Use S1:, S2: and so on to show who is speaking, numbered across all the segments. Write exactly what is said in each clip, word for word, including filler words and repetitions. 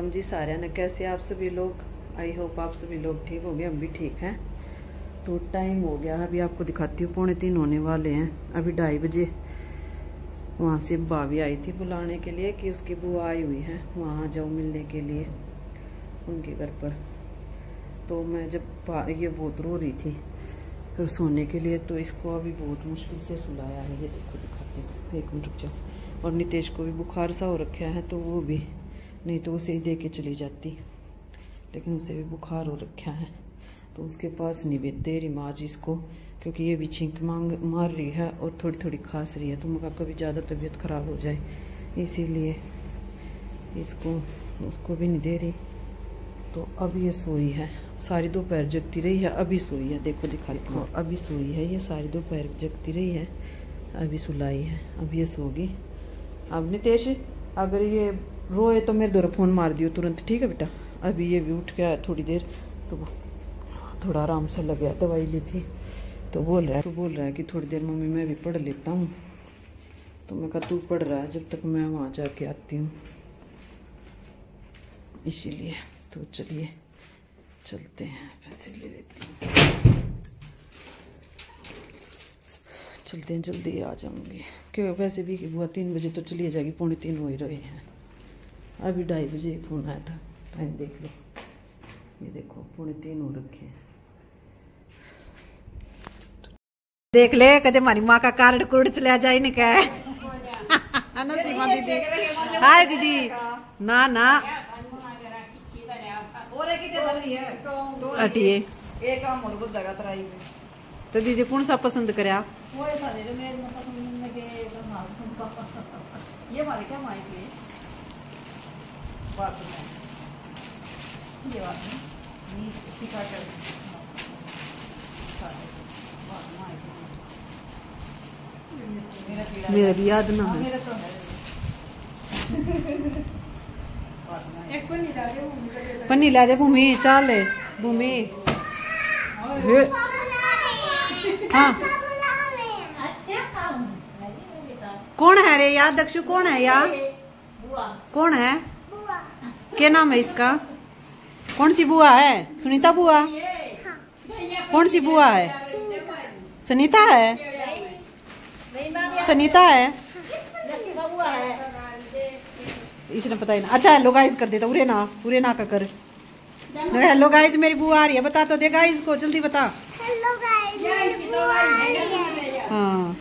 S1: राम जी सारे ने, कैसे आप सभी लोग। आई होप आप सभी लोग ठीक होंगे, हम भी ठीक हैं। तो टाइम हो गया, अभी आपको दिखाती हूँ, पौने तीन होने वाले हैं। अभी ढाई बजे वहाँ से भाभी आई थी बुलाने के लिए कि उसकी बुआ आई हुई है, वहाँ जाओ मिलने के लिए उनके घर पर। तो मैं जब ये बहुत रो रही थी फिर सोने के लिए, तो इसको अभी बहुत मुश्किल से सुलाया है। ये देखो दिखाती हूँ, एक मिनट रुक जाओ। और नितेश को भी बुखार सा हो रखा है, तो वो भी, नहीं तो उसे ही दे के चली जाती, लेकिन उसे भी बुखार हो रखा है तो उसके पास नहीं भेजते रही माँ जी इसको, क्योंकि ये भी छींक मांग मार रही है और थोड़ी थोड़ी खांस रही है। तो मैं कभी ज़्यादा तबीयत ख़राब हो जाए, इसीलिए इसको उसको भी नहीं दे रही। तो अब ये सोई है, सारी दोपहर जगती रही है, अभी सोई है। देखो दिखा देखो, अभी सोई है, ये सारी दोपहर जगती रही है, अभी सुलाई है, अब ये सोगी। अब नितेश अगर ये रोए तो मेरे द्वारा फ़ोन मार दियो तुरंत, ठीक है बेटा। अभी ये भी उठ गया थोड़ी देर, तो थोड़ा आराम सा लग गया, दवाई ली थी। तो बोल रहा है तो बोल रहा है कि थोड़ी देर मम्मी मैं भी पढ़ लेता हूँ। तो मैं कहा तू पढ़ रहा है जब तक मैं वहाँ जाके आती हूँ, इसीलिए। तो चलिए चलते हैं, पैसे ले लेती हूँ, चलते हैं, जल्दी आ जाऊँगी। क्यों वैसे भी बुआ तीन बजे तो चली जाएगी, पौने तीन हो ही रहे हैं। अभी ढाई बजे फ़ोन आया था, टाइम देख लो, ये देखो पौने तीन हो रखे हैं।
S2: देख ले कदे हमारी माँ का कार्ड कुर्ड चला जाए न क्या ना सीमा दीदी। हाय दीदी, ना ना अटिए तो दीदी कौन सा पसंद करे आप?
S1: ये हमारे क्या माई थी बात ये बात सिखा कर
S2: मेरा भी याद ना है। पन्नी ला दे भूमि, चाल है भूमि। हाँ कौन है रे यार? दक्षु कौन है यार? कौन है? क्या नाम है इसका? कौन सी बुआ है? सुनीता बुआ? कौन सी बुआ है? सुनीता है? सुनीता है? इसने पता ही ना। अच्छा हेलो गाइस कर देता, उरे ना उरे ना का कर। हेलो गाइस मेरी बुआ आ रही है, बता तो दे गाइस को, जल्दी बता।
S3: हेलो गाइस
S2: हाँ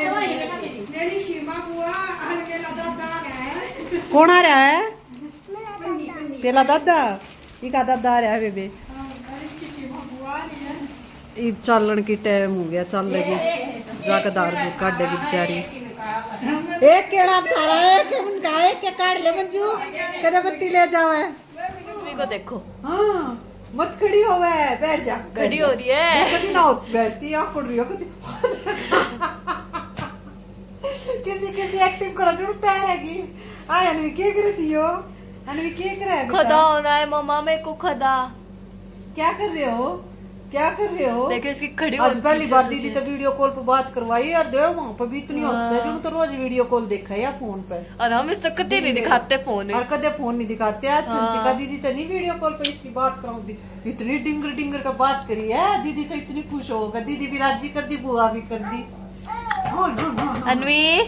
S2: कौन आ रहा है? पेला दादा, ये का दादा आ रहा है बेबे। चलन की टाइम हो गया, चल लगी जाकर दार दूर काट देगी बेचारी। एक केड़ा बता रहा है कि उनका एक के काट ले मंजू, कदे बत्ती ले जावे
S4: को देखो।
S2: हाँ मत खड़ी हो गए, बैठ जा।
S4: खड़ी हो रही है,
S2: कभी ना हो बैठती आप पड़ रही हो कभी। किसी किसी एक्टिंग करो जो तैयार हैगी। आय अनवी क्या कर रही हो? अनवी क्या कर रहा है?
S4: खदा होना है मम्मा मेरे को, खदा।
S2: क्या कर रहे हो? क्या कर रहे हो?
S4: देखो इसकी खड़ी
S2: आज पहली बार दीदी तो वीडियो कॉल पे बात करवाई और देव वहाँ पे भी इतनी हंसे जो तो रोज वीडियो कॉल देखा है या फोन पे।
S4: और हम इस तक कदे नहीं दिखाते फोन,
S2: और कदे फोन नहीं दिखाते। आज संचिका दीदी तो नहीं वीडियो कॉल पे इसकी बात कराऊंगी, इतनी डिंगर डिंगर का बात करी है दीदी तो इतनी खुश होगा। दीदी भी राजी कर दी, बुआ भी कर दी।
S4: अनवी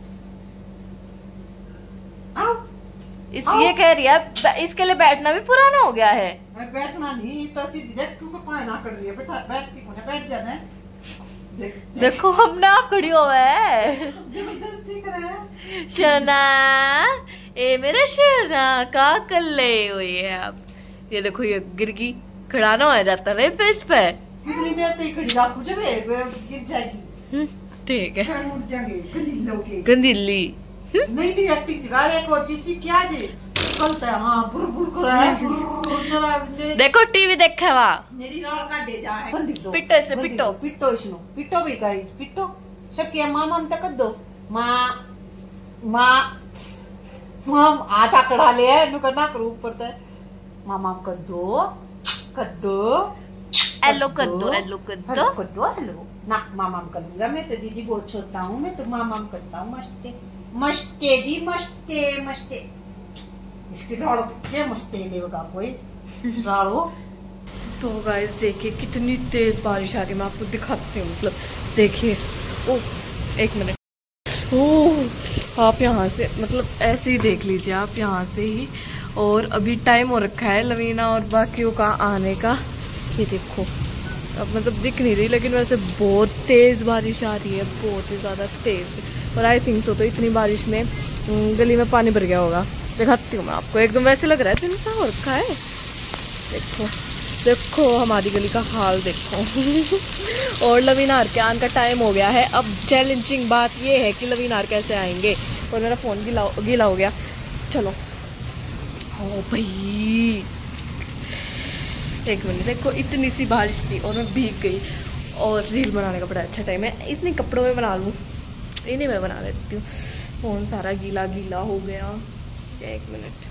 S4: इस ये कह रही है इसके लिए बैठना भी पुराना हो गया है।
S2: बैठना नहीं तो सीधी देख क्यों पाए ना कर रही है, बैठा बैठ के बैठ जाना। देख,
S4: देखो हमने आप खड़ी हो है,
S2: जबरदस्ती कर रहा है।
S4: शना ए मेरा शना का कर ले हुई है आप। ये देखो ये गिर गई, खड़ा ना हो जाता ना फेस पे।
S2: कितनी देर तक खड़ी रखो जब गिर जाएगी।
S4: ठीक है,
S2: उठ जाएंगे गंदी
S4: गंदीली।
S2: नहीं नहीं एक्टिंग सिखा रहे को चीज़ क्या जी चलता है। हाँ बुर बुर कर रहा है।
S4: देखो टीवी देखा वा
S2: मेरी राल काटे जा है।
S4: पिट्टो इसे पिट्टो
S2: पिट्टो इसनो पिट्टो भी गाइस पिट्टो सब क्या मां मां तक दो मां मां मां आधा कड़ा ले है नु करना करू ऊपर से मां मां कर दो कर दो
S4: एलो कर दो एलो कर दो
S2: कर दो हेलो ना मां मां करूंगा मैं तो दीदी बहुत छोटा हूँ, मैं तो मां मां करता हूँ। मस्ते मस्ते जी मस्ते मस्ते इसकी राड़ो क्या मस्त है देवगा कोई राड़ो।
S4: तो गाइस देखिए कितनी तेज बारिश आ रही है, मैं आपको दिखाती हूँ। मतलब देखिए, ओ एक मिनट, ओ आप यहाँ से मतलब ऐसे ही देख लीजिए आप यहाँ से ही। और अभी टाइम हो रखा है लवीना और बाकियों का आने का। ये देखो अब मतलब दिख नहीं रही, लेकिन वैसे बहुत तेज़ बारिश आ रही है, बहुत ही ज़्यादा तेज़। और आई थिंक सो तो इतनी बारिश में गली में पानी भर गया होगा। दिखाती हूँ मैं आपको, एकदम वैसे लग रहा है दिन सा हो रखा है। देखो देखो हमारी गली का हाल देखो। और लवीनार के आने का टाइम हो गया है। अब चैलेंजिंग बात ये है कि लवीनार कैसे आएंगे। और मेरा फ़ोन गीला गीला हो गया। चलो ओ भाई एक मिनट, देखो इतनी सी बारिश थी और मैं भीग गई। और रील बनाने का बड़ा अच्छा टाइम है, इतने कपड़ों में बना लूँ, इन्हें मैं बना लेती हूँ। फ़ोन सारा गीला गीला हो गया। एक मिनट,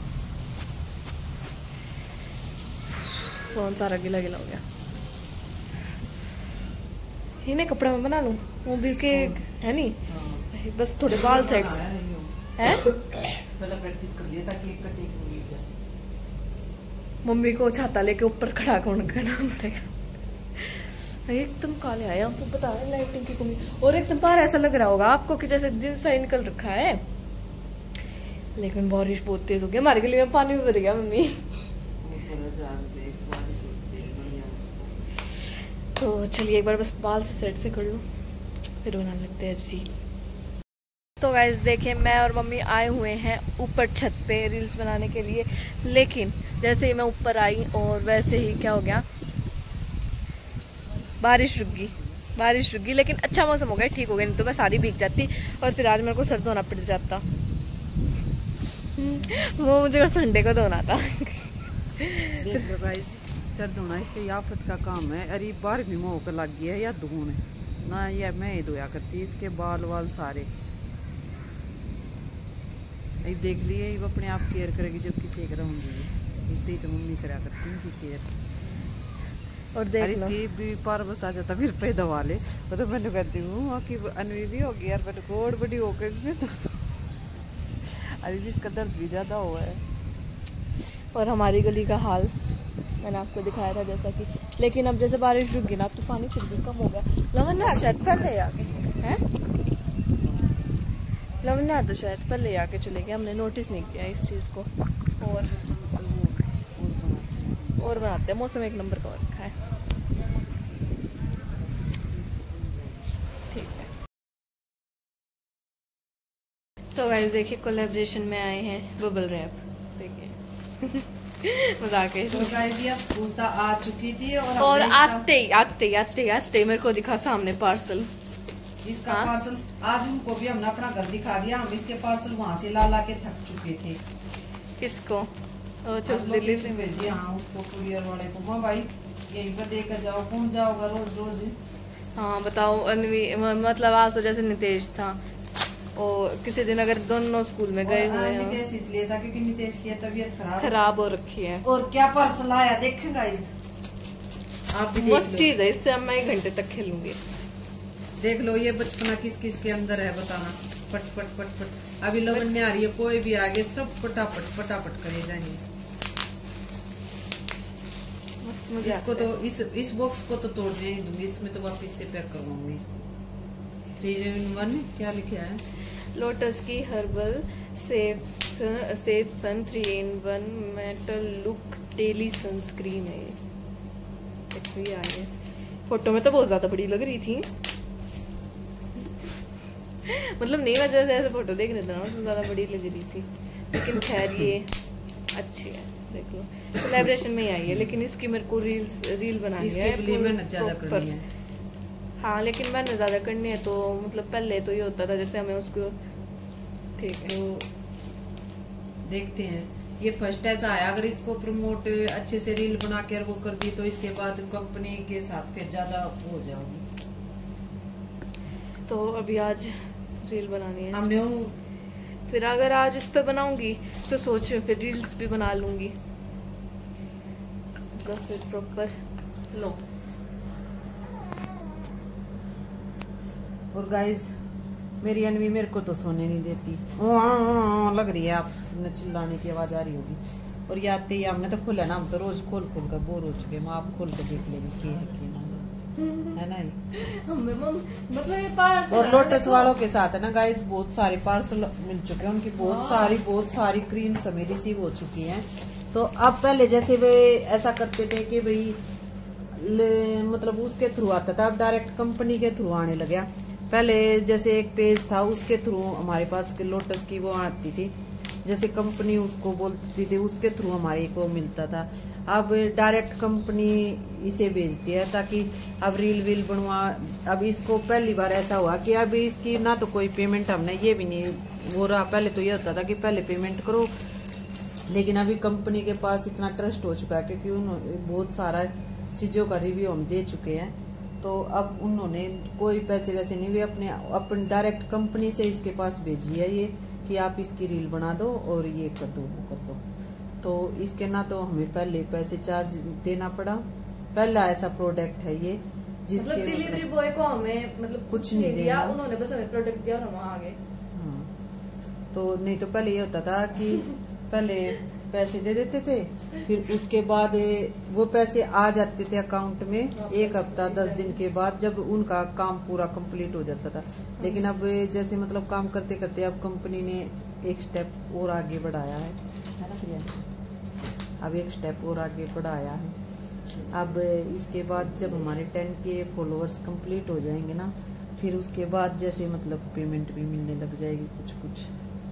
S4: फ़ोन सारा गीला गीला हो गया, इन्हें कपड़ा में बना लूँ वो भी के है नहीं। बस थोड़े बाल सेट है,
S2: प्रैक्टिस कर लिया ताकि कटिंग हो जाए।
S4: मम्मी को छाता लेके ऊपर खड़ा करना पड़ेगा। एकदम काले आए, आपको पता है लाइटिंग की कमी। और एकदम बाहर ऐसा लग रहा होगा आपको कि जैसे दिन सा निकल रखा है, लेकिन बारिश बहुत तेज हो गई। हमारे गली में पानी भी भर गया मम्मी। तो चलिए एक बार बस बाल से सेट से कर लूँ, फिर बनाने लगते हैं रील। तो गाइस देखिए मैं और मम्मी आए हुए हैं ऊपर छत पे रील्स बनाने के लिए। लेकिन जैसे ही मैं ऊपर आई और वैसे ही क्या हो गया, बारिश रुक गई। बारिश रुक गई लेकिन अच्छा मौसम हो गया, ठीक हो गया, नहीं तो मैं सारी भीग जाती और फिर आज मेरे को सर धोना पड़ जाता। वो मुझे संडे को धोना था।
S1: देख लो गाइस, सर धोना इसके आफत का काम है। अरे बार भी मोह कर लग गया या धोने ना, ये मैं ही धोया करती इसके बाल वाल सारे। अब देख लिए ये अपने आप केयर करेगी जब किसी एक रहूँगी, इतनी तो मम्मी करा करती है केयर।
S4: और देख लो
S1: इसकी भी पार बस आ जाता फिर पे दवा ले। वो तो मैंने कहती हूँ कि अनवी भी होगी यार, बट गोड़ बड़ी होकर इसमें तो अभी भी इसका दर्द भी ज़्यादा हुआ है।
S4: और हमारी गली का हाल मैंने आपको दिखाया था जैसा कि, लेकिन अब जैसे बारिश रुक गई ना, अब तो पानी फिर भी कम हो गया। लवन्यार शायद पहले आके हैं, लवन्यार तो शायद पहले आके चले गए, हमने नोटिस नहीं किया इस चीज़ को। और और बनाते हैं, मौसम एक नंबर का हो रखा है। ठीक है तो गाइस देखिए कोलैबोरेशन में आए हैं बबल रैप। देखिए मजाक है।
S2: तो गाइस ये स्कूलता आ चुकी थी और,
S4: और आते ही आते ही आते ही आते ही मेरे को दिखा सामने पार्सल।
S2: इसका हाँ? पार्सल आज उनको भी हमने अपना घर दिखा दिया। हम इसके पार्सल वहाँ से ला ला के थक चुके थे।
S4: किसको?
S2: भेजी हाँ उसको, कुरियर वाले को। हाँ भाई यहीं पर देकर जाओ, कौन जाओगा रोज रोज।
S4: हाँ बताओ अनवी, मतलब आज तो जैसे नितेश था और किसी दिन अगर दोनों स्कूल में गए हुए हैं।
S2: नितेश इसलिए था क्योंकि नितेश की तबीयत खराब
S4: खराब हो रखी है।
S2: और क्या पार्सल आया देखें गाइस, आप भी
S4: मस्त चीज है, इससे अब मैं एक घंटे तक खेलूंगी।
S2: देख लो ये बचपना किस किस के अंदर है बताना। पट पट पट पट अभी लवन्या आ रही है, कोई भी आगे सब पटापट पटापट करे जाएंगे। इसको तो इस इस बॉक्स को तो तोड़ने नहीं दूंगी, इसमें तो वापस से पैक करवाऊंगी इसको। थ्री इन वन क्या लिखा है?
S4: लोटस की herbal safe safe sun three in one metal look daily sunscreen है। देखो ये आई है, फोटो में तो बहुत ज्यादा बड़ी लग रही थी। मतलब नहीं मैं जैसे ऐसे फोटो देख रहे थे ना उसमें ज्यादा बड़ी लग रही थी, लेकिन खैर ये अच्छी है। देख लो कोलैबोरेशन में ही आई है, लेकिन इसकी मेरे को रील्स रील बनानी है,
S2: मेहनत ज्यादा करनी है।
S4: हाँ लेकिन मैंने ज़्यादा करनी है तो मतलब पहले तो ये होता था जैसे हमें उसको ठीक है
S2: तो देखते हैं। ये फर्स्ट ऐसा आया, अगर इसको प्रमोट अच्छे से रील बना कर वो कर दी तो इसके बाद कंपनी के साथ फिर ज़्यादा हो जाओगी। तो
S4: अभी आज रील बनानी है
S2: हमने,
S4: फिर अगर आज इस पे बनाऊंगी तो सोच फिर रील्स भी बना लूंगी फिर प्रॉपर। लो
S2: और गाइस
S1: मेरी अनवी मेरे को तो सोने नहीं देती, ओ लग रही है, आप चिल्लाने की आवाज आ रही होगी। और ये आते ही हमने तो खोला ना, हम तो रोज खोल खोल कर बोर हो चुके हैं। आप खोल कर देख लेंगे क्या है क्या ना, है ना ये
S4: मतलब ये पार्सल।
S1: और लोटस वालों के साथ है ना गाइस, बहुत सारे पार्सल मिल चुके हैं, उनकी बहुत सारी बहुत सारी क्रीम्स हमें रिसीव हो चुकी हैं। तो अब पहले जैसे वे ऐसा करते थे कि भाई मतलब उसके थ्रू आता था, अब डायरेक्ट कंपनी के थ्रू आने लगा। पहले जैसे एक पेज था, उसके थ्रू हमारे पास लोटस की वो आती थी, जैसे कंपनी उसको बोलती थी, उसके थ्रू हमारे को मिलता था। अब डायरेक्ट कंपनी इसे भेजती है, ताकि अब रील वील बनवा। अब इसको पहली बार ऐसा हुआ कि अब इसकी ना तो कोई पेमेंट हमने ये भी नहीं हो रहा। पहले तो ये होता था कि पहले पेमेंट करो, लेकिन अभी कंपनी के पास इतना ट्रस्ट हो चुका है, क्योंकि उन्होंने बहुत सारा चीज़ों का रिव्यू हम दे चुके हैं। तो अब उन्होंने कोई पैसे वैसे नहीं, वे अपने अपन डायरेक्ट कंपनी से इसके पास भेजी है ये कि आप इसकी रील बना दो और ये कर दो वो कर दो। तो इसके ना तो हमें पहले पैसे चार्ज देना पड़ा। पहला ऐसा प्रोडक्ट है ये जिसके
S4: मतलब डिलीवरी बॉय को हमें मतलब
S1: कुछ नहीं दिया,
S4: उन्होंने बस हमें प्रोडक्ट दिया और हम आ गए।
S1: हाँ, तो नहीं तो पहले ये होता था कि पहले पैसे दे देते थे, फिर उसके बाद वो पैसे आ जाते थे अकाउंट में एक हफ्ता दस दिन के बाद, जब उनका काम पूरा कंप्लीट हो जाता था। लेकिन अब जैसे मतलब काम करते करते अब कंपनी ने एक स्टेप और आगे बढ़ाया है, है ना प्रिया? अब एक स्टेप और आगे बढ़ाया है। अब इसके बाद जब हमारे टेन के फॉलोअर्स कंप्लीट हो जाएंगे ना, फिर उसके बाद जैसे मतलब पेमेंट भी मिलने लग जाएगी कुछ कुछ।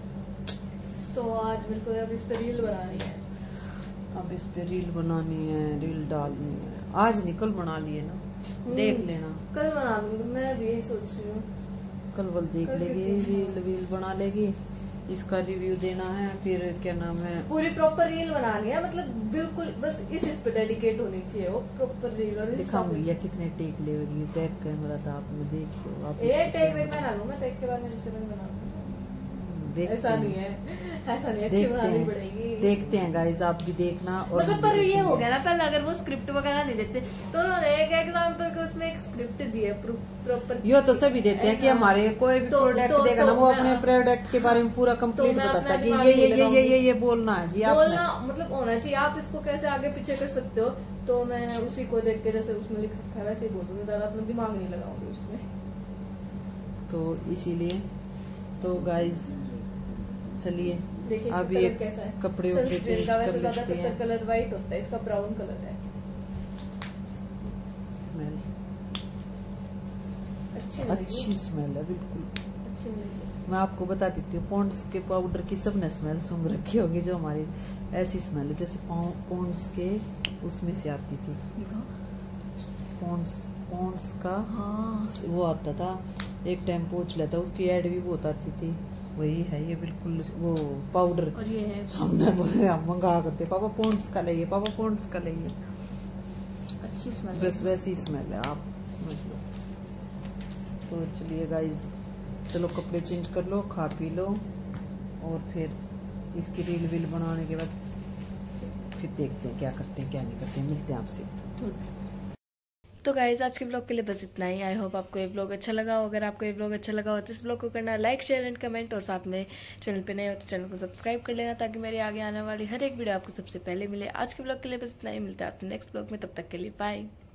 S4: तो आज मेरे को अब इस पे रील बनानी है,
S1: अब इस पे रील बनानी है, रील डालनी है। आज निकल बना लिए ना, देख लेना।
S4: कल बना लूंगी, मैं भी यही सोच रही हूँ।
S1: कल बल देख लेगी, रील वील बना लेगी, इसका रिव्यू देना है। फिर क्या नाम है,
S4: पूरी प्रॉपर रील बनानी है, मतलब बिल्कुल बस इस इस पे डेडिकेट होनी चाहिए वो प्रॉपर रील। और
S1: दिखाऊंगी या कितने टेक लेगी, बैक कैमरा था आपने देखियो आप।
S4: ये टेक वेक बना लूँ मैं, टेक के बाद मुझे चैनल बना लूँ। ऐसा नहीं है, ऐसा नहीं है, अच्छी बनानी पड़ेगी।
S1: देखते हैं गाइस, आप भी देखना। और
S4: मतलब पर ये हो गया ना, पहले अगर वो स्क्रिप्ट वगैरह नहीं देते तो उन्होंने एक एग्जांपल के उसमें एक स्क्रिप्ट दी है प्रॉपर।
S1: यो तो सभी देते हैं कि हमारे कोई भी प्रोडक्ट देगा ना, वो अपने प्रोडक्ट के बारे में पूरा कंप्लीट बताता है कि ये ये ये ये ये ये बोलना है जी,
S4: बोलना मतलब होना चाहिए। आप इसको कैसे आगे पीछे कर सकते हो, तो मैं उसी को देख के जैसे उसमें लिख रखा है वैसे ही बोल दूंगी, ज्यादा अपना दिमाग नहीं लगाऊंगी उसमें।
S1: तो इसीलिए तो गाइस चलिए अब ये कपड़े उपड़े चेंज कर लेते हैं।
S4: कलर वाइट होता है, इसका ब्राउन कलर है।
S1: स्मेल
S4: अच्छी
S1: अच्छी स्मेल है, बिल्कुल
S4: अच्छी मिलेगी।
S1: मैं आपको बता देती हूँ, पॉन्ड्स के पाउडर की सबने स्मेल सूंघ रखी होगी, जो हमारी ऐसी स्मेल है जैसे पॉन्ड्स के उसमें से आती थी। पॉन्ड्स पॉन्ड्स का हाँ। वो आता था, एक टाइम पोंछ लेता, उसकी एड भी बहुत आती थी। वही है ये बिल्कुल वो पाउडर।
S4: और ये है
S1: हमने हम मंगा करते, पापा पॉन्ड्स का लेइए, पापा पॉन्ड्स का लेइए।
S4: अच्छी स्मेल,
S1: बस वैसी स्मेल है, आप समझ लो। तो चलिए गाइस, चलो कपड़े चेंज कर लो, खा पी लो, और फिर इसकी रील वील बनाने के बाद फिर देखते हैं क्या करते हैं क्या नहीं करते हैं। मिलते हैं आपसे।
S4: तो गाइज आज के ब्लॉग के लिए बस इतना ही। आई होप आपको ये ब्लॉग अच्छा लगा हो। अगर आपको ये ब्लॉग अच्छा लगा हो तो इस ब्लॉग को करना लाइक शेयर एंड कमेंट, और साथ में चैनल पे नए हो तो चैनल को सब्सक्राइब कर लेना, ताकि मेरे आगे आने वाली हर एक वीडियो आपको सबसे पहले मिले। आज के ब्लॉग के लिए बस इतना ही, मिलता है आपसे नेक्स्ट ब्लॉग में, तब तक के लिए बाय।